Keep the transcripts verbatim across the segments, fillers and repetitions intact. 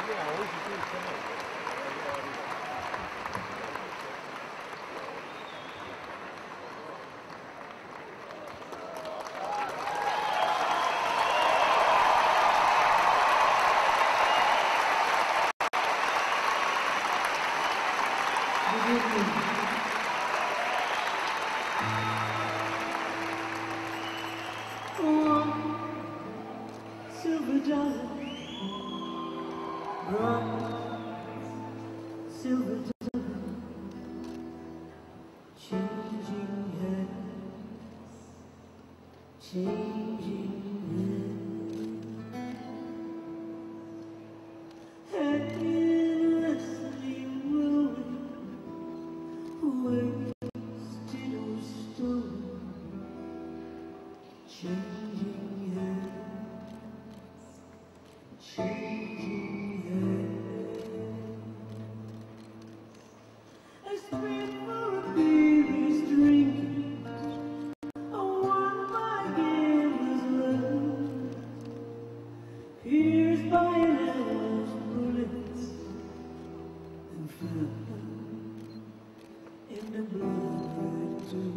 Silver dollar, bright silver dollar, changing hands, changing hands, endlessly moving, wasted or stolen, changing hands. Changing hands. I scream for a baby's drinking. I want my gambler's love, pierced by an arrow's bullets, and found in the blood too.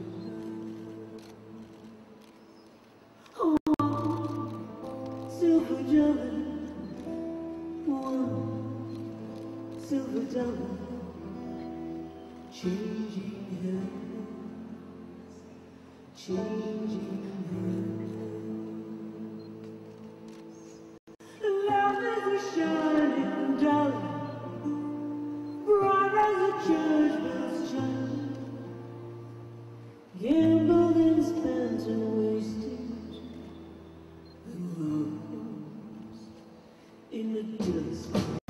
Oh, silver dollar. Silver dollar, changing hands, changing hands. Love is a shining dollar, bright as a church bell's chime, gambled and spent and wasted, and lost in the dust.